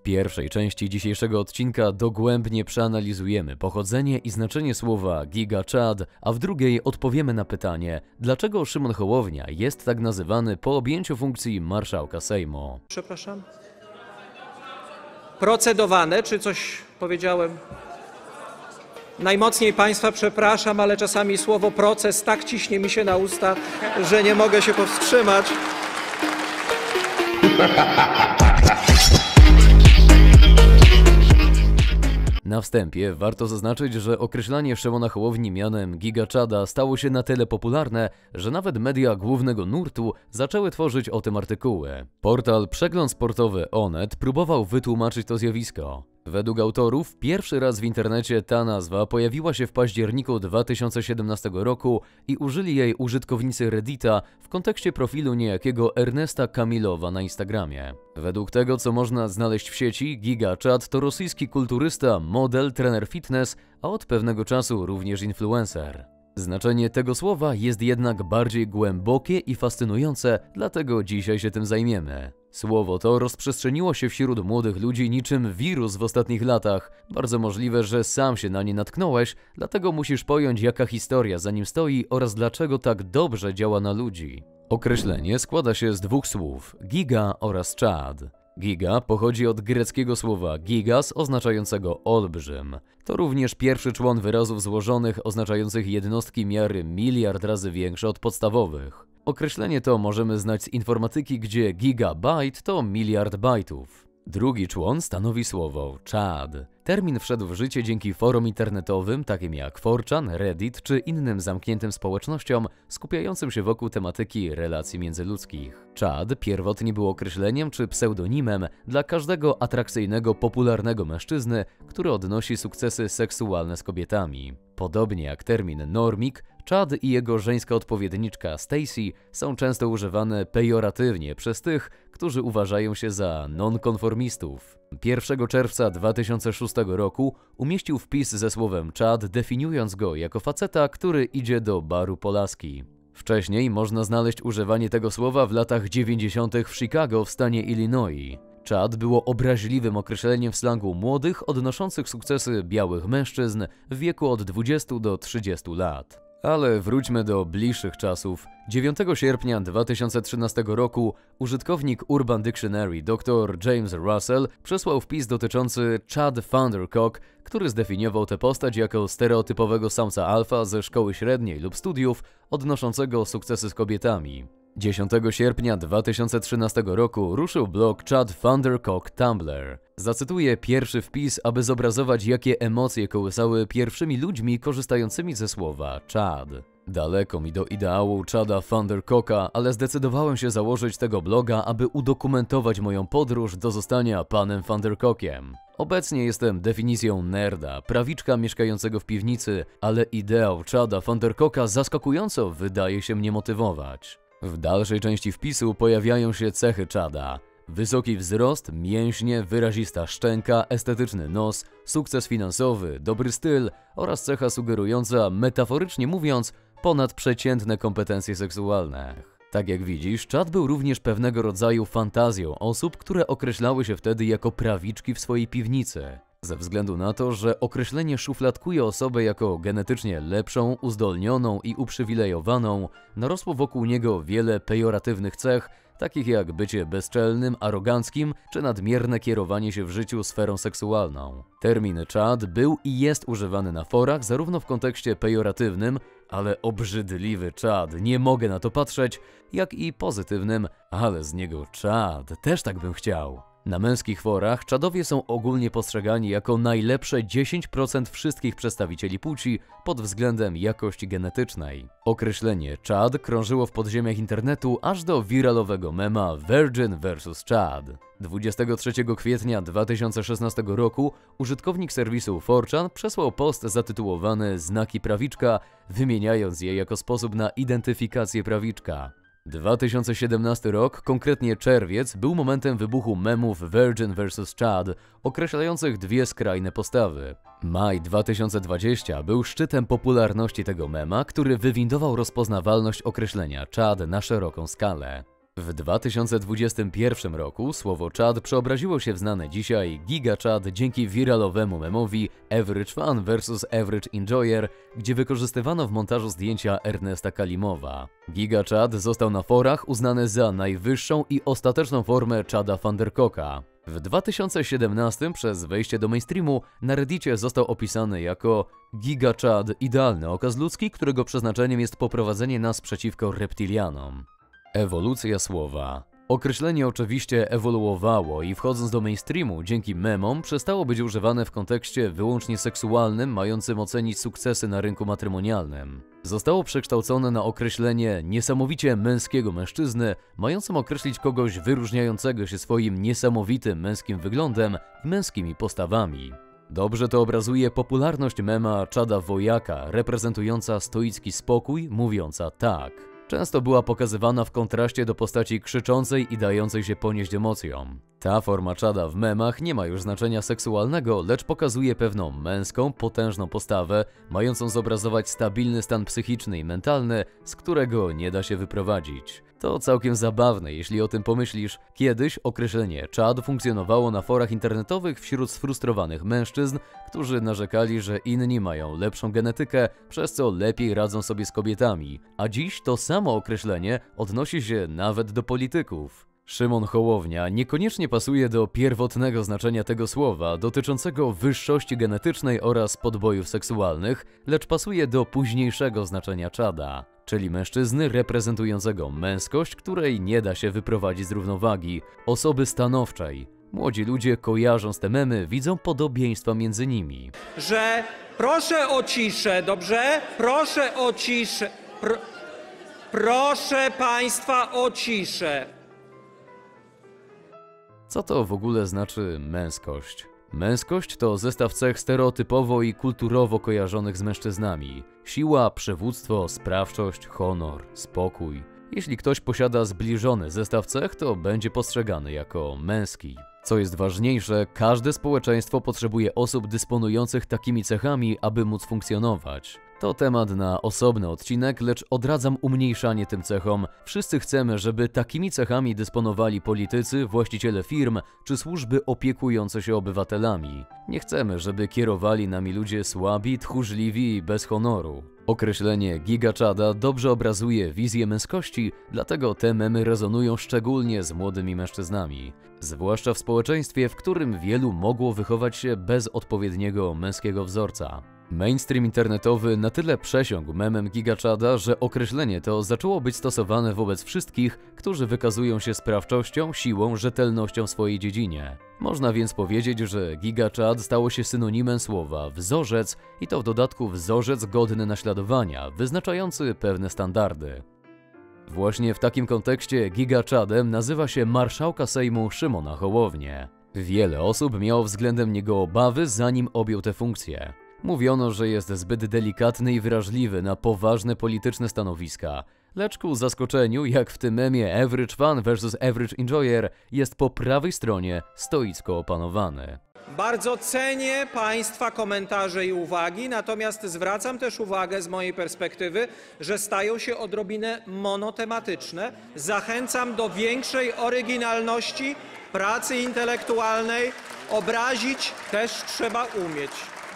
pierwszej części dzisiejszego odcinka dogłębnie przeanalizujemy pochodzenie i znaczenie słowa GigaChad, a w drugiej odpowiemy na pytanie, dlaczego Szymon Hołownia jest tak nazywany po objęciu funkcji marszałka Sejmu. Przepraszam? Procedowane, czy coś powiedziałem? Najmocniej Państwa przepraszam, ale czasami słowo proces tak ciśnie mi się na usta, że nie mogę się powstrzymać. Na wstępie warto zaznaczyć, że określanie Szymona Hołowni mianem GigaChada stało się na tyle popularne, że nawet media głównego nurtu zaczęły tworzyć o tym artykuły. Portal Przegląd Sportowy Onet próbował wytłumaczyć to zjawisko. Według autorów pierwszy raz w internecie ta nazwa pojawiła się w październiku 2017 roku i użyli jej użytkownicy Reddita w kontekście profilu niejakiego Ernesta Kamilowa na Instagramie. Według tego, co można znaleźć w sieci, GigaChad to rosyjski kulturysta, model, trener fitness, a od pewnego czasu również influencer. Znaczenie tego słowa jest jednak bardziej głębokie i fascynujące, dlatego dzisiaj się tym zajmiemy. Słowo to rozprzestrzeniło się wśród młodych ludzi niczym wirus w ostatnich latach. Bardzo możliwe, że sam się na nie natknąłeś, dlatego musisz pojąć, jaka historia za nim stoi oraz dlaczego tak dobrze działa na ludzi. Określenie składa się z dwóch słów – giga oraz chad. Giga pochodzi od greckiego słowa gigas oznaczającego olbrzym. To również pierwszy człon wyrazów złożonych oznaczających jednostki miary miliard razy większe od podstawowych. Określenie to możemy znać z informatyki, gdzie gigabajt to miliard bajtów. Drugi człon stanowi słowo chad. Termin wszedł w życie dzięki forum internetowym takim jak 4chan, Reddit czy innym zamkniętym społecznościom skupiającym się wokół tematyki relacji międzyludzkich. Chad pierwotnie był określeniem czy pseudonimem dla każdego atrakcyjnego, popularnego mężczyzny, który odnosi sukcesy seksualne z kobietami. Podobnie jak termin normik, Chad i jego żeńska odpowiedniczka Stacy są często używane pejoratywnie przez tych, którzy uważają się za nonkonformistów. 1 czerwca 2006 roku umieścił wpis ze słowem Chad, definiując go jako faceta, który idzie do baru po laski. Wcześniej można znaleźć używanie tego słowa w latach 90. w Chicago w stanie Illinois. Chad było obraźliwym określeniem w slangu młodych, odnoszących sukcesy białych mężczyzn w wieku od 20 do 30 lat. Ale wróćmy do bliższych czasów. 9 sierpnia 2013 roku użytkownik Urban Dictionary dr James Russell przesłał wpis dotyczący Chad Thundercock, który zdefiniował tę postać jako stereotypowego samca alfa ze szkoły średniej lub studiów odnoszącego sukcesy z kobietami. 10 sierpnia 2013 roku ruszył blog Chad Thundercock Tumblr. Zacytuję pierwszy wpis, aby zobrazować, jakie emocje kołysały pierwszymi ludźmi korzystającymi ze słowa Chad. Daleko mi do ideału Chada Thundercocka, ale zdecydowałem się założyć tego bloga, aby udokumentować moją podróż do zostania panem Thundercockiem. Obecnie jestem definicją nerda, prawiczka mieszkającego w piwnicy, ale ideał Chada Thundercocka zaskakująco wydaje się mnie motywować. W dalszej części wpisu pojawiają się cechy Chada. Wysoki wzrost, mięśnie, wyrazista szczęka, estetyczny nos, sukces finansowy, dobry styl oraz cecha sugerująca, metaforycznie mówiąc, ponadprzeciętne kompetencje seksualne. Tak jak widzisz, Chad był również pewnego rodzaju fantazją osób, które określały się wtedy jako prawiczki w swojej piwnicy. Ze względu na to, że określenie szufladkuje osobę jako genetycznie lepszą, uzdolnioną i uprzywilejowaną, narosło wokół niego wiele pejoratywnych cech, takich jak bycie bezczelnym, aroganckim czy nadmierne kierowanie się w życiu sferą seksualną. Termin Chad był i jest używany na forach zarówno w kontekście pejoratywnym, ale obrzydliwy Chad, nie mogę na to patrzeć, jak i pozytywnym, ale z niego Chad, też tak bym chciał. Na męskich forach Chadowie są ogólnie postrzegani jako najlepsze 10% wszystkich przedstawicieli płci pod względem jakości genetycznej. Określenie Chad krążyło w podziemiach internetu aż do wiralowego mema Virgin vs Chad. 23 kwietnia 2016 roku użytkownik serwisu 4chan przesłał post zatytułowany Znaki prawiczka, wymieniając je jako sposób na identyfikację prawiczka. 2017 rok, konkretnie czerwiec, był momentem wybuchu memów Virgin vs Chad, określających dwie skrajne postawy. Maj 2020 był szczytem popularności tego mema, który wywindował rozpoznawalność określenia Chad na szeroką skalę. W 2021 roku słowo czad przeobraziło się w znane dzisiaj gigaczad dzięki wiralowemu memowi Average Fan vs Average Enjoyer, gdzie wykorzystywano w montażu zdjęcia Ernesta Kalimowa. Gigaczad został na forach uznany za najwyższą i ostateczną formę czada Thundercocka. W 2017 przez wejście do mainstreamu na Reddicie został opisany jako gigaczad, idealny okaz ludzki, którego przeznaczeniem jest poprowadzenie nas przeciwko reptilianom. Ewolucja słowa. Określenie oczywiście ewoluowało i wchodząc do mainstreamu dzięki memom przestało być używane w kontekście wyłącznie seksualnym, mającym ocenić sukcesy na rynku matrymonialnym. Zostało przekształcone na określenie niesamowicie męskiego mężczyzny, mającym określić kogoś wyróżniającego się swoim niesamowitym męskim wyglądem i męskimi postawami. Dobrze to obrazuje popularność mema czada wojaka, reprezentująca stoicki spokój, mówiąca tak. Często była pokazywana w kontraście do postaci krzyczącej i dającej się ponieść emocjom. Ta forma czada w memach nie ma już znaczenia seksualnego, lecz pokazuje pewną męską, potężną postawę, mającą zobrazować stabilny stan psychiczny i mentalny, z którego nie da się wyprowadzić. To całkiem zabawne, jeśli o tym pomyślisz. Kiedyś określenie czad funkcjonowało na forach internetowych wśród sfrustrowanych mężczyzn, którzy narzekali, że inni mają lepszą genetykę, przez co lepiej radzą sobie z kobietami. A dziś to samo określenie odnosi się nawet do polityków. Szymon Hołownia niekoniecznie pasuje do pierwotnego znaczenia tego słowa, dotyczącego wyższości genetycznej oraz podbojów seksualnych, lecz pasuje do późniejszego znaczenia czada, czyli mężczyzny reprezentującego męskość, której nie da się wyprowadzić z równowagi, osoby stanowczej. Młodzi ludzie kojarząc te memy, widzą podobieństwa między nimi. Że proszę o ciszę, dobrze? Proszę o ciszę. Proszę Państwa o ciszę. Co to w ogóle znaczy męskość? Męskość to zestaw cech stereotypowo i kulturowo kojarzonych z mężczyznami. Siła, przywództwo, sprawczość, honor, spokój. Jeśli ktoś posiada zbliżony zestaw cech, to będzie postrzegany jako męski. Co jest ważniejsze, każde społeczeństwo potrzebuje osób dysponujących takimi cechami, aby móc funkcjonować. To temat na osobny odcinek, lecz odradzam umniejszanie tym cechom. Wszyscy chcemy, żeby takimi cechami dysponowali politycy, właściciele firm czy służby opiekujące się obywatelami. Nie chcemy, żeby kierowali nami ludzie słabi, tchórzliwi i bez honoru. Określenie gigaczada dobrze obrazuje wizję męskości, dlatego te memy rezonują szczególnie z młodymi mężczyznami. Zwłaszcza w społeczeństwie, w którym wielu mogło wychować się bez odpowiedniego męskiego wzorca. Mainstream internetowy na tyle przesiąkł memem gigaczada, że określenie to zaczęło być stosowane wobec wszystkich, którzy wykazują się sprawczością, siłą, rzetelnością w swojej dziedzinie. Można więc powiedzieć, że gigaczad stało się synonimem słowa wzorzec i to w dodatku wzorzec godny naśladowania, wyznaczający pewne standardy. Właśnie w takim kontekście gigaczadem nazywa się marszałka Sejmu Szymona Hołownię. Wiele osób miało względem niego obawy, zanim objął tę funkcję. Mówiono, że jest zbyt delikatny i wrażliwy na poważne polityczne stanowiska, lecz ku zaskoczeniu, jak w tym memie Average Fan vs Average Enjoyer, jest po prawej stronie stoicko opanowany. Bardzo cenię Państwa komentarze i uwagi, natomiast zwracam też uwagę z mojej perspektywy, że stają się odrobinę monotematyczne. Zachęcam do większej oryginalności, pracy intelektualnej. Obrazić też trzeba umieć.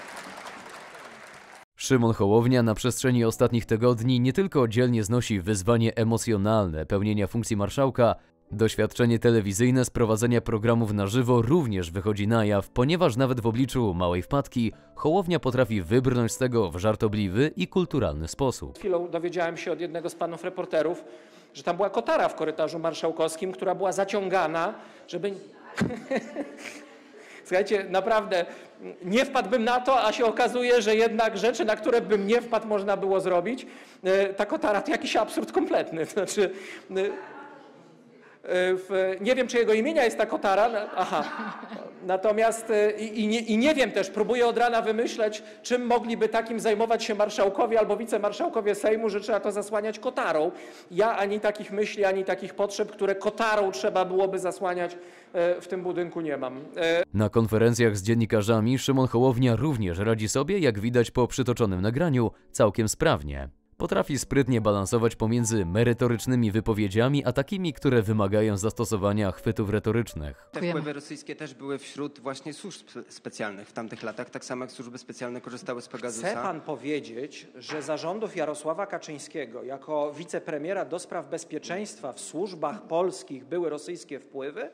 Szymon Hołownia na przestrzeni ostatnich tygodni nie tylko dzielnie znosi wyzwanie emocjonalne pełnienia funkcji marszałka, doświadczenie telewizyjne z prowadzenia programów na żywo również wychodzi na jaw, ponieważ nawet w obliczu małej wpadki Hołownia potrafi wybrnąć z tego w żartobliwy i kulturalny sposób. Chwilą dowiedziałem się od jednego z panów reporterów, że tam była kotara w korytarzu marszałkowskim, która była zaciągana, żeby... Słuchajcie, naprawdę nie wpadłbym na to, a się okazuje, że jednak rzeczy, na które bym nie wpadł, można było zrobić. Ta kotara to jakiś absurd kompletny. Znaczy, nie wiem, czy jego imienia jest ta kotara. Aha. Natomiast nie wiem też, próbuję od rana wymyśleć, czym mogliby takim zajmować się marszałkowie albo wicemarszałkowie Sejmu, że trzeba to zasłaniać kotarą. Ja ani takich myśli, ani takich potrzeb, które kotarą trzeba byłoby zasłaniać, w tym budynku nie mam. Na konferencjach z dziennikarzami Szymon Hołownia również radzi sobie, jak widać po przytoczonym nagraniu, całkiem sprawnie. Potrafi sprytnie balansować pomiędzy merytorycznymi wypowiedziami, a takimi, które wymagają zastosowania chwytów retorycznych. Te wpływy rosyjskie też były wśród właśnie służb specjalnych w tamtych latach, tak samo jak służby specjalne korzystały z Pegasusa. Chce pan powiedzieć, że za rządów Jarosława Kaczyńskiego jako wicepremiera do spraw bezpieczeństwa w służbach polskich były rosyjskie wpływy?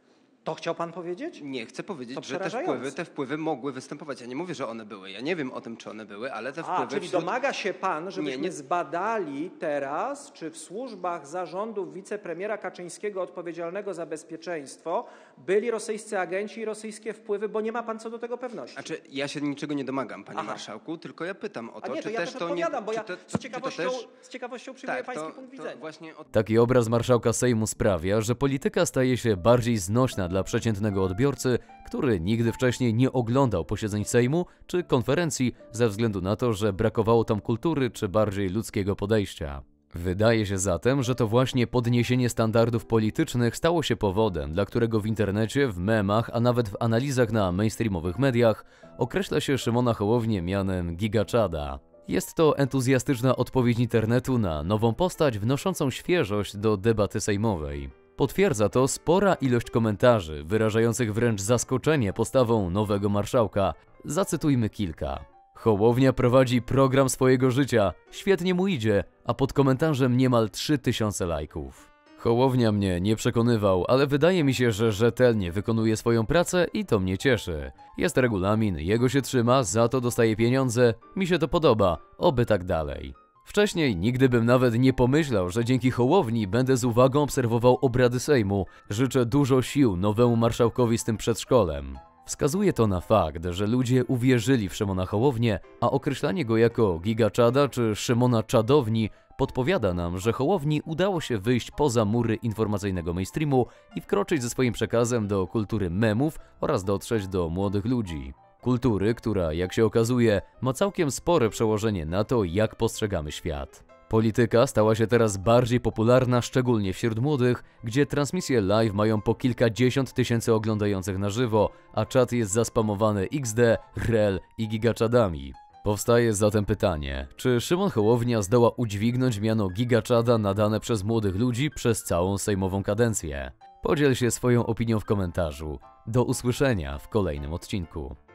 To chciał pan powiedzieć? Nie, chcę To powiedzieć, że przerażające. te wpływy mogły występować. Ja nie mówię, że one były. Ja nie wiem o tym, czy one były, ale te wpływy Czyli wśród... domaga się pan, żebyśmy nie. zbadali teraz, czy w służbach zarządów wicepremiera Kaczyńskiego odpowiedzialnego za bezpieczeństwo byli rosyjscy agenci i rosyjskie wpływy, bo nie ma pan co do tego pewności. Znaczy, ja się niczego nie domagam, panie marszałku, tylko ja pytam o to, A nie, czy to ja też też to nie... odpowiadam, bo ja czy to- z czy to ciekawością, też- z ciekawością przyjmuję Tak, pański punkt widzenia. właśnie o... Taki obraz marszałka Sejmu sprawia, że polityka staje się bardziej znośna dla przeciętnego odbiorcy, który nigdy wcześniej nie oglądał posiedzeń Sejmu czy konferencji ze względu na to, że brakowało tam kultury czy bardziej ludzkiego podejścia. Wydaje się zatem, że to właśnie podniesienie standardów politycznych stało się powodem, dla którego w internecie, w memach, a nawet w analizach na mainstreamowych mediach określa się Szymona Hołownię mianem gigaczada. Jest to entuzjastyczna odpowiedź internetu na nową postać wnoszącą świeżość do debaty sejmowej. Potwierdza to spora ilość komentarzy wyrażających wręcz zaskoczenie postawą nowego marszałka. Zacytujmy kilka. Hołownia prowadzi program swojego życia, świetnie mu idzie, a pod komentarzem niemal 3000 lajków. Hołownia mnie nie przekonywał, ale wydaje mi się, że rzetelnie wykonuje swoją pracę i to mnie cieszy. Jest regulamin, jego się trzyma, za to dostaje pieniądze, mi się to podoba, oby tak dalej. Wcześniej nigdy bym nawet nie pomyślał, że dzięki Hołowni będę z uwagą obserwował obrady Sejmu. Życzę dużo sił nowemu marszałkowi z tym przedszkolem. Wskazuje to na fakt, że ludzie uwierzyli w Szymona Hołownię, a określanie go jako gigaczada czy Szymona Czadowni podpowiada nam, że Hołowni udało się wyjść poza mury informacyjnego mainstreamu i wkroczyć ze swoim przekazem do kultury memów oraz dotrzeć do młodych ludzi. Kultury, która, jak się okazuje, ma całkiem spore przełożenie na to, jak postrzegamy świat. Polityka stała się teraz bardziej popularna, szczególnie wśród młodych, gdzie transmisje live mają po kilkadziesiąt tysięcy oglądających na żywo, a czat jest zaspamowany XD, rel i gigaczadami. Powstaje zatem pytanie, czy Szymon Hołownia zdoła udźwignąć miano gigaczada nadane przez młodych ludzi przez całą sejmową kadencję? Podziel się swoją opinią w komentarzu. Do usłyszenia w kolejnym odcinku.